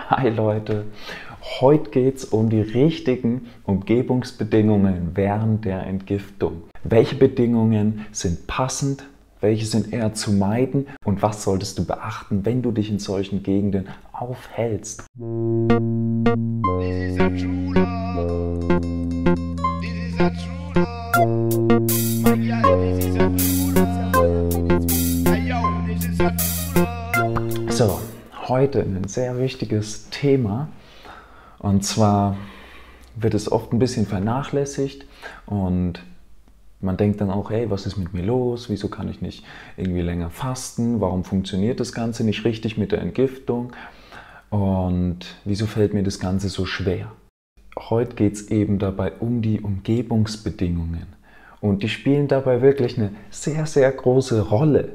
Hi Leute, heute geht es um die richtigen Umgebungsbedingungen während der Entgiftung. Welche Bedingungen sind passend, welche sind eher zu meiden und was solltest du beachten, wenn du dich in solchen Gegenden aufhältst? So, heute ein sehr wichtiges Thema, und zwar wird es oft ein bisschen vernachlässigt und man denkt dann auch, hey, was ist mit mir los? Wieso kann ich nicht irgendwie länger fasten? Warum funktioniert das Ganze nicht richtig mit der Entgiftung? Und wieso fällt mir das Ganze so schwer? Heute geht es eben dabei um die Umgebungsbedingungen und die spielen dabei wirklich eine sehr, sehr große Rolle.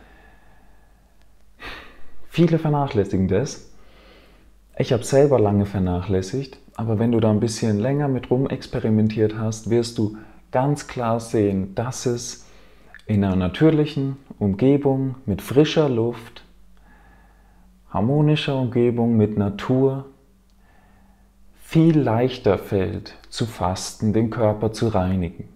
Viele vernachlässigen das. Ich habe selber lange vernachlässigt, aber wenn du da ein bisschen länger mit rumexperimentiert hast, wirst du ganz klar sehen, dass es in einer natürlichen Umgebung mit frischer Luft, harmonischer Umgebung mit Natur viel leichter fällt zu fasten, den Körper zu reinigen.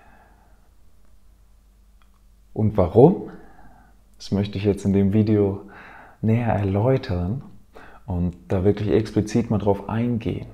Und warum? Das möchte ich jetzt in dem Video näher erläutern und da wirklich explizit mal drauf eingehen.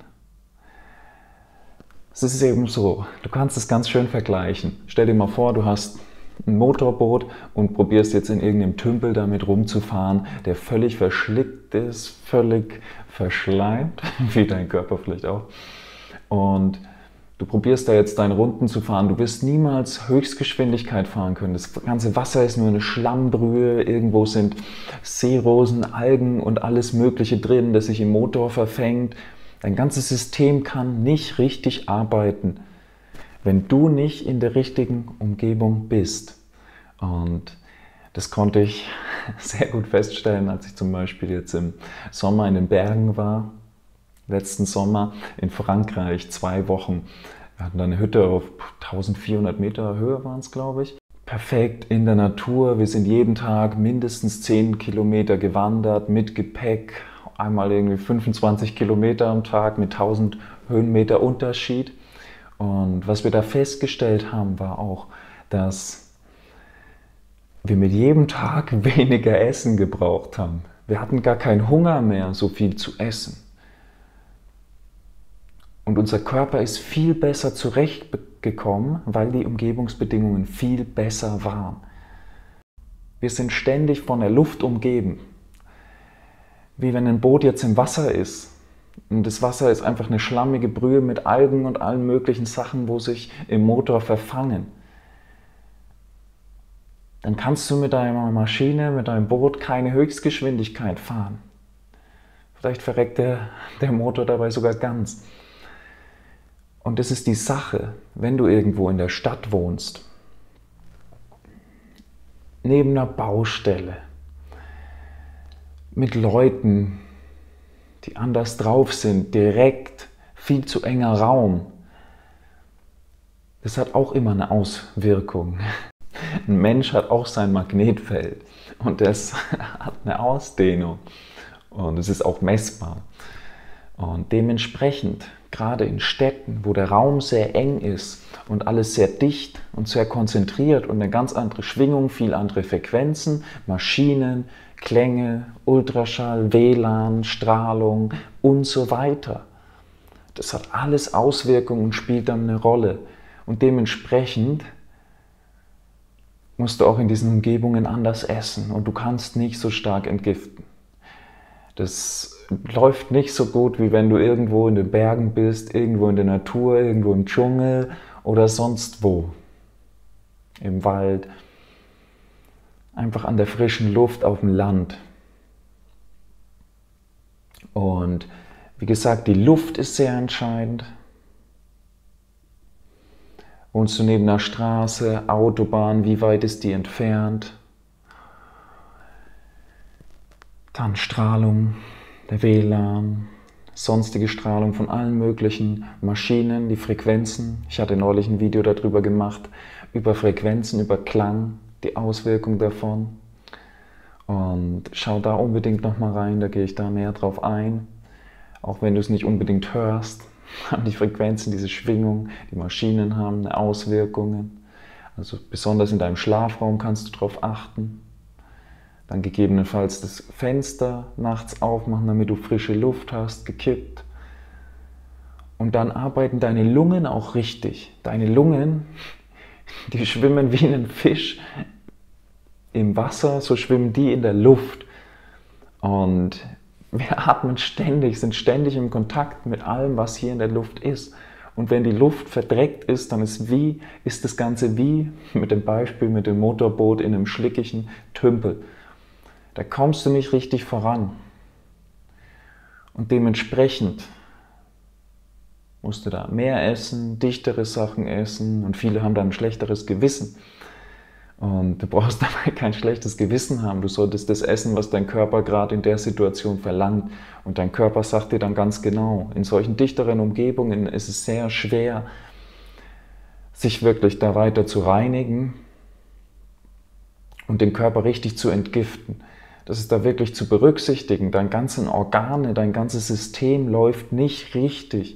Es ist eben so, du kannst es ganz schön vergleichen. Stell dir mal vor, du hast ein Motorboot und probierst jetzt in irgendeinem Tümpel damit rumzufahren, der völlig verschlickt ist, völlig verschleimt, wie dein Körper vielleicht auch. Und du probierst da jetzt deine Runden zu fahren, du wirst niemals Höchstgeschwindigkeit fahren können. Das ganze Wasser ist nur eine Schlammbrühe, irgendwo sind Seerosen, Algen und alles Mögliche drin, das sich im Motor verfängt. Dein ganzes System kann nicht richtig arbeiten, wenn du nicht in der richtigen Umgebung bist. Und das konnte ich sehr gut feststellen, als ich zum Beispiel jetzt im Sommer in den Bergen war. Letzten Sommer in Frankreich 2 Wochen. Wir hatten da eine Hütte auf 1400 Meter Höhe, waren es, glaube ich. Perfekt in der Natur. Wir sind jeden Tag mindestens 10 Kilometer gewandert mit Gepäck. Einmal irgendwie 25 Kilometer am Tag mit 1000 Höhenmeter Unterschied. Und was wir da festgestellt haben, war auch, dass wir mit jedem Tag weniger Essen gebraucht haben. Wir hatten gar keinen Hunger mehr, so viel zu essen. Und unser Körper ist viel besser zurechtgekommen, weil die Umgebungsbedingungen viel besser waren. Wir sind ständig von der Luft umgeben. Wie wenn ein Boot jetzt im Wasser ist. Und das Wasser ist einfach eine schlammige Brühe mit Algen und allen möglichen Sachen, wo sich im Motor verfangen. Dann kannst du mit deiner Maschine, mit deinem Boot keine Höchstgeschwindigkeit fahren. Vielleicht verreckt der Motor dabei sogar ganz. Und das ist die Sache, wenn du irgendwo in der Stadt wohnst, neben einer Baustelle, mit Leuten, die anders drauf sind, direkt, viel zu enger Raum. Das hat auch immer eine Auswirkung. Ein Mensch hat auch sein Magnetfeld und das hat eine Ausdehnung und es ist auch messbar. Und dementsprechend, gerade in Städten, wo der Raum sehr eng ist und alles sehr dicht und sehr konzentriert und eine ganz andere Schwingung, viel andere Frequenzen, Maschinen, Klänge, Ultraschall, WLAN, Strahlung und so weiter. Das hat alles Auswirkungen und spielt dann eine Rolle. Und dementsprechend musst du auch in diesen Umgebungen anders essen und du kannst nicht so stark entgiften. Das läuft nicht so gut, wie wenn du irgendwo in den Bergen bist, irgendwo in der Natur, irgendwo im Dschungel oder sonst wo. Im Wald. Einfach an der frischen Luft auf dem Land. Und wie gesagt, die Luft ist sehr entscheidend. Wohnst du neben einer Straße, Autobahn, wie weit ist die entfernt? Dann Strahlung, der WLAN, sonstige Strahlung von allen möglichen Maschinen, die Frequenzen. Ich hatte neulich ein Video darüber gemacht, über Frequenzen, über Klang, die Auswirkung davon. Und schau da unbedingt nochmal rein, da gehe ich da näher drauf ein. Auch wenn du es nicht unbedingt hörst, haben die Frequenzen, diese Schwingung, die Maschinen haben eine Auswirkungen. Also besonders in deinem Schlafraum kannst du darauf achten. Dann gegebenenfalls das Fenster nachts aufmachen, damit du frische Luft hast, gekippt. Und dann arbeiten deine Lungen auch richtig. Deine Lungen, die schwimmen wie ein Fisch im Wasser, so schwimmen die in der Luft. Und wir atmen ständig, sind ständig im Kontakt mit allem, was hier in der Luft ist. Und wenn die Luft verdreckt ist, dann ist das Ganze wie mit dem Beispiel mit dem Motorboot in einem schlickigen Tümpel. Da kommst du nicht richtig voran. Und dementsprechend musst du da mehr essen, dichtere Sachen essen und viele haben da ein schlechteres Gewissen. Und du brauchst dabei kein schlechtes Gewissen haben. Du solltest das essen, was dein Körper gerade in der Situation verlangt. Und dein Körper sagt dir dann ganz genau, in solchen dichteren Umgebungen ist es sehr schwer, sich wirklich da weiter zu reinigen und den Körper richtig zu entgiften. Das ist da wirklich zu berücksichtigen. Deine ganzen Organe, dein ganzes System läuft nicht richtig.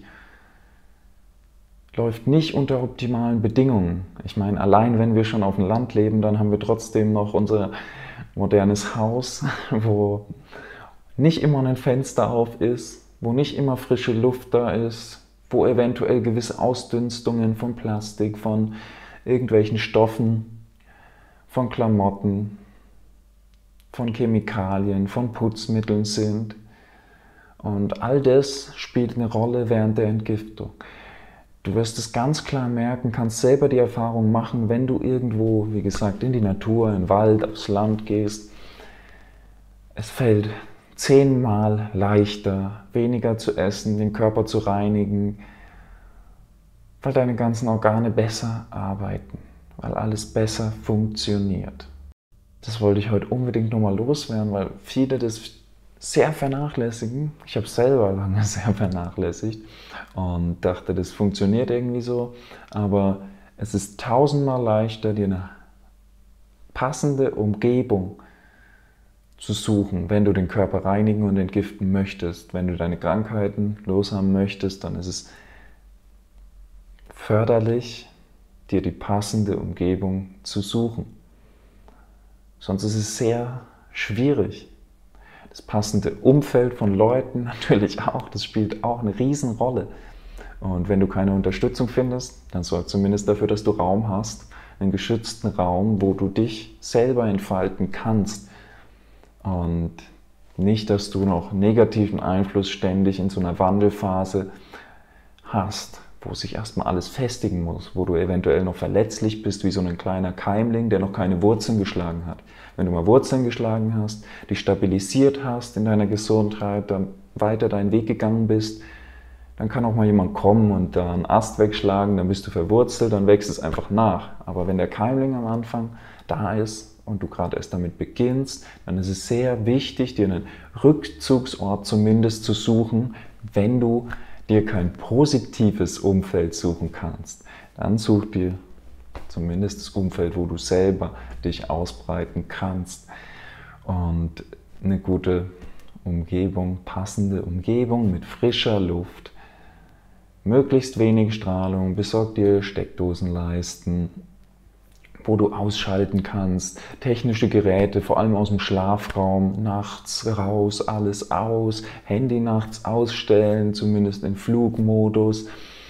Läuft nicht unter optimalen Bedingungen. Ich meine, allein wenn wir schon auf dem Land leben, dann haben wir trotzdem noch unser modernes Haus, wo nicht immer ein Fenster auf ist, wo nicht immer frische Luft da ist, wo eventuell gewisse Ausdünstungen von Plastik, von irgendwelchen Stoffen, von Klamotten, von Chemikalien, von Putzmitteln sind. Und all das spielt eine Rolle während der Entgiftung. Du wirst es ganz klar merken, kannst selber die Erfahrung machen, wenn du irgendwo, wie gesagt, in die Natur, in den Wald, aufs Land gehst. Es fällt 10-mal leichter, weniger zu essen, den Körper zu reinigen, weil deine ganzen Organe besser arbeiten, weil alles besser funktioniert. Das wollte ich heute unbedingt nochmal loswerden, weil viele das sehr vernachlässigen. Ich habe es selber lange sehr vernachlässigt und dachte, das funktioniert irgendwie so. Aber es ist 1000-mal leichter, dir eine passende Umgebung zu suchen, wenn du den Körper reinigen und entgiften möchtest. Wenn du deine Krankheiten loshaben möchtest, dann ist es förderlich, dir die passende Umgebung zu suchen. Sonst ist es sehr schwierig. Das passende Umfeld von Leuten natürlich auch, das spielt auch eine Riesenrolle. Und wenn du keine Unterstützung findest, dann sorg zumindest dafür, dass du Raum hast, einen geschützten Raum, wo du dich selber entfalten kannst. Und nicht, dass du noch negativen Einfluss ständig in so einer Wandelphase hast, wo sich erstmal alles festigen muss, wo du eventuell noch verletzlich bist, wie so ein kleiner Keimling, der noch keine Wurzeln geschlagen hat. Wenn du mal Wurzeln geschlagen hast, dich stabilisiert hast in deiner Gesundheit, dann weiter deinen Weg gegangen bist, dann kann auch mal jemand kommen und da einen Ast wegschlagen, dann bist du verwurzelt, dann wächst es einfach nach. Aber wenn der Keimling am Anfang da ist und du gerade erst damit beginnst, dann ist es sehr wichtig, dir einen Rückzugsort zumindest zu suchen, wenn du dir kein positives Umfeld suchen kannst. Dann such dir zumindest das Umfeld, wo du selber dich ausbreiten kannst. Und eine gute Umgebung, passende Umgebung mit frischer Luft, möglichst wenig Strahlung, besorg dir Steckdosenleisten, wo du ausschalten kannst, technische Geräte, vor allem aus dem Schlafraum, nachts raus, alles aus, Handy nachts ausstellen, zumindest in Flugmodus.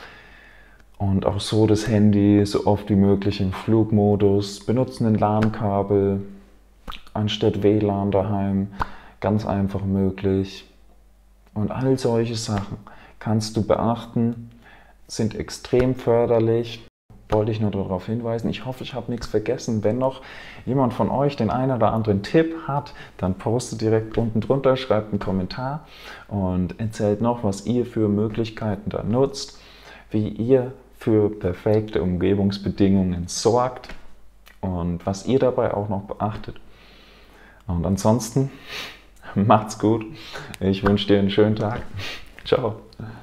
Und auch so das Handy so oft wie möglich im Flugmodus. Benutzen ein LAN-Kabel anstatt WLAN daheim. Ganz einfach möglich. Und all solche Sachen kannst du beachten, sind extrem förderlich. Wollte ich nur darauf hinweisen. Ich hoffe, ich habe nichts vergessen. Wenn noch jemand von euch den einen oder anderen Tipp hat, dann postet direkt unten drunter, schreibt einen Kommentar und erzählt noch, was ihr für Möglichkeiten da nutzt, wie ihr für perfekte Umgebungsbedingungen sorgt und was ihr dabei auch noch beachtet. Und ansonsten, macht's gut. Ich wünsche dir einen schönen Tag. Ciao.